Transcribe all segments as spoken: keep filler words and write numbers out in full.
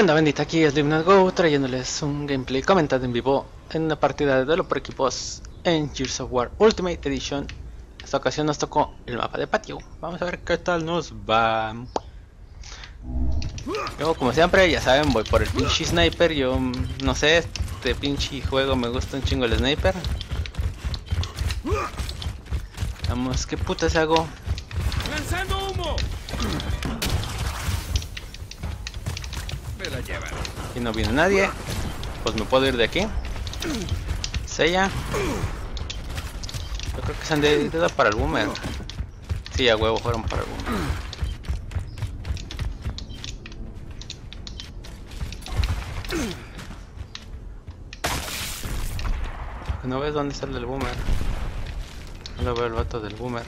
onda bendita? Aquí es LiveNetGo trayéndoles un gameplay comentado en vivo en una partida de duelo por equipos en Gears of War Ultimate Edition. En esta ocasión nos tocó el mapa de patio. Vamos a ver qué tal nos va. Yo, como siempre, ya saben, voy por el pinche sniper. Yo no sé, este pinche juego me gusta un chingo el sniper. Vamos, ¿qué putas hago? ¡Lanzando humo! Me la llevan. Aquí no viene nadie. Pues me puedo ir de aquí. Sella. Yo creo que se han de ir para el boomer. Sí, a huevo fueron para el boomer. ¿No ves dónde sale el boomer? No lo veo el vato del boomer.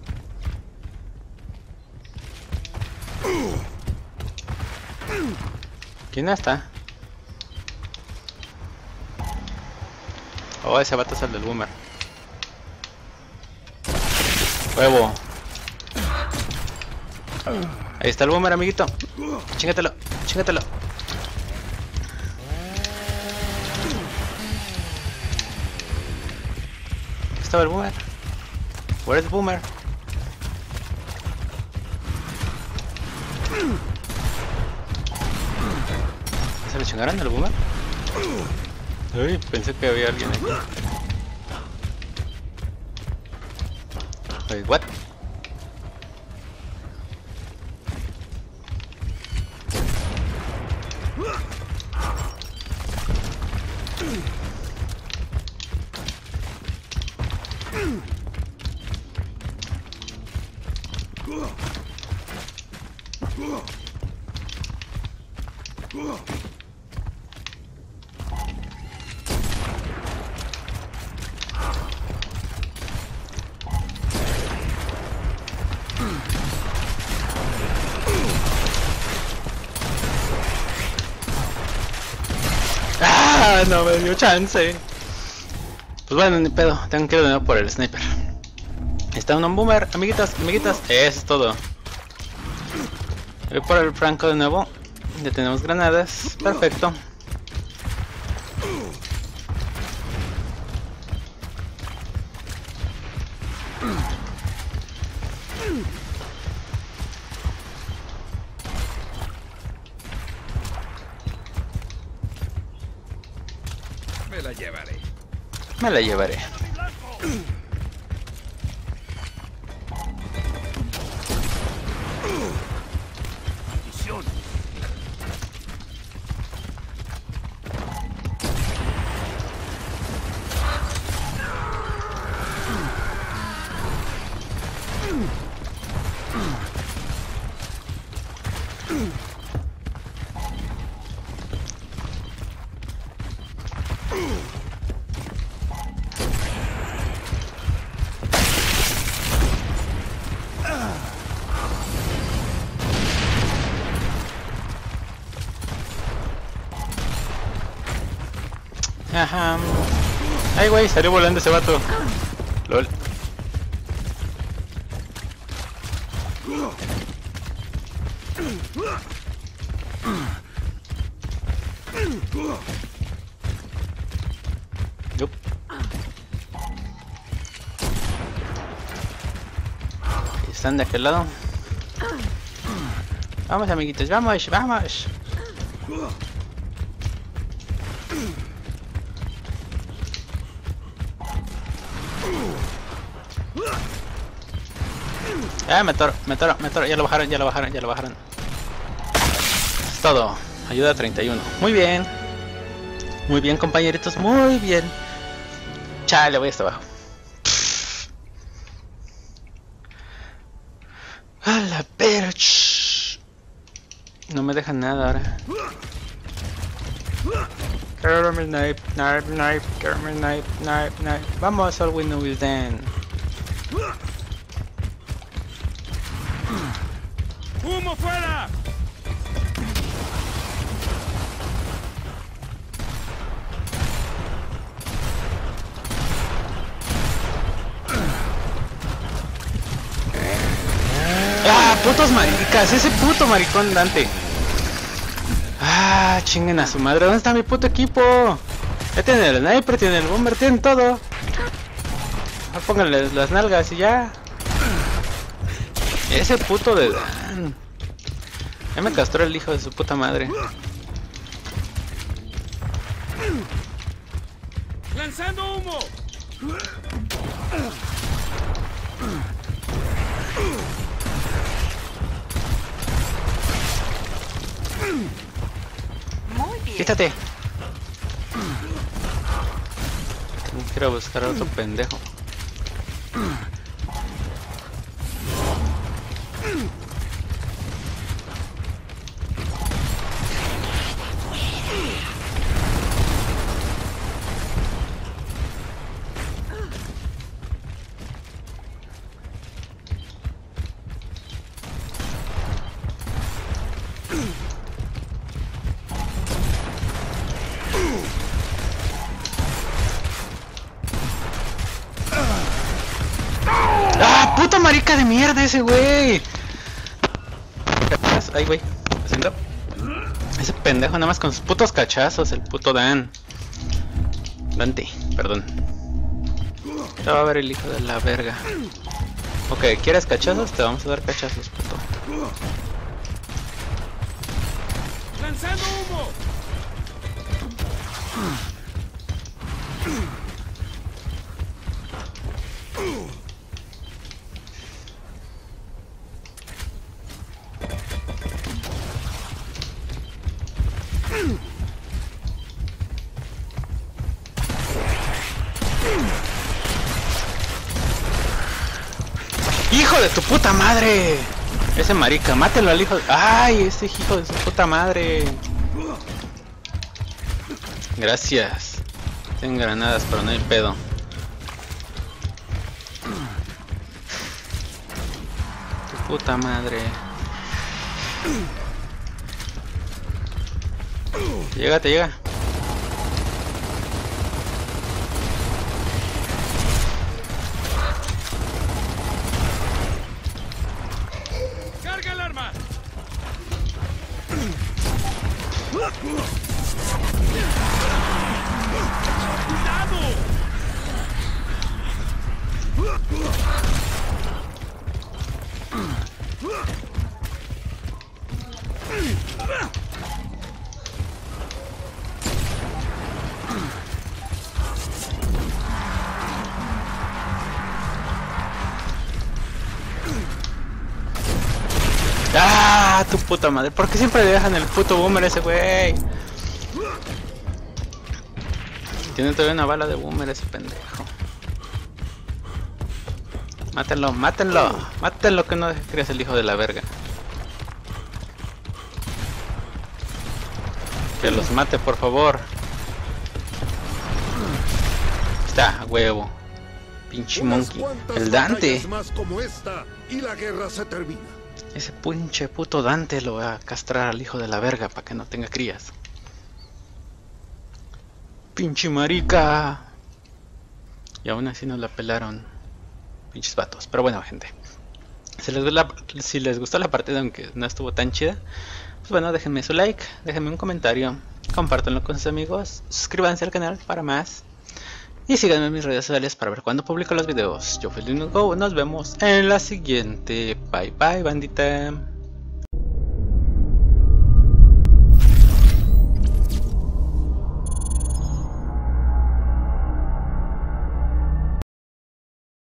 ¿Quién está? Oh, ese vato es el del boomer. Huevo. Ahí está el boomer, amiguito. Chingatelo, chingatelo. ¿Estaba el boomer? Where is the boomer? ¿Se le chingaron al boomer? Uy, pensé que había alguien aquí. Wait, what? ¡Ah! No me dio chance. Pues bueno, ni pedo, tengo que ir de nuevo por el sniper. Está un boomer, amiguitas, amiguitas. Eso es todo. Voy por el franco de nuevo. Ya tenemos granadas. Perfecto. Me la llevaré. Me la llevaré. Ajá. Ay, güey, salió volando ese vato. Lol. Yup. Están de aquel lado. Vamos, amiguitos, vamos, vamos. Ah, me toro, me toro, me toro, ya lo bajaron, ya lo bajaron, ya lo bajaron. Es todo, ayuda treinta y uno. Muy bien. Muy bien, compañeritos, muy bien. Chale, voy hasta abajo. A la perch. No me dejan nada ahora. Carry knife, knife, knife, carry knife, knife, knife. Vamos, all we know is then. ¡Humo fuera! ¡Ah, putos maricas! Ese puto maricón Dante. Ah, chinguen a su madre. ¿Dónde está mi puto equipo? Ya tienen el sniper, tienen el bomber, tienen todo. Ah, pónganle las nalgas y ya. Ese puto de Dan. Ya me castró el hijo de su puta madre. ¡Lanzando humo! Muy bien. Quítate. Quiero buscar a otro pendejo. ¡Puta marica de mierda ese güey! Ay, güey. Haciendo. Ese pendejo nada más con sus putos cachazos, el puto Dan. Dante, perdón. Ya va a ver el hijo de la verga. Ok, ¿quieres cachazos? Te vamos a dar cachazos, puto. ¡Lanzando humo! ¡Hijo de tu puta madre! Ese marica, mátelo al hijo de... ¡Ay! Ese hijo de su puta madre. Gracias. Tengo granadas, pero no hay pedo. Tu puta madre. Llega, te llega. ¡Carga el arma! ¡Cuidado! ¡Ah! Tu puta madre. ¿Por qué siempre le dejan el puto boomer a ese güey? Tiene todavía una bala de boomer ese pendejo. Mátenlo, mátenlo. Mátenlo, que no creas el hijo de la verga. Que los mate, por favor. Está, huevo. Pinche monkey. El Dante. Más como esta y la guerra se termina. Ese pinche puto Dante lo va a castrar al hijo de la verga para que no tenga crías. Pinche marica. Y aún así nos la pelaron. Pinches vatos. Pero bueno, gente. Si les, la, si les gustó la partida, aunque no estuvo tan chida, pues bueno, déjenme su like, déjenme un comentario, compártanlo con sus amigos, suscríbanse al canal para más. Y síganme en mis redes sociales para ver cuando publico los videos. Yo fui Lino Go, nos vemos en la siguiente. Bye bye, bandita.